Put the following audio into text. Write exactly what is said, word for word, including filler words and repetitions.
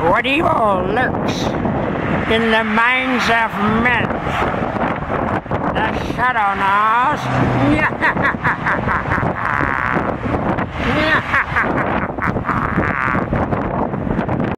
what evil lurks in the minds of men. The Shadow knows.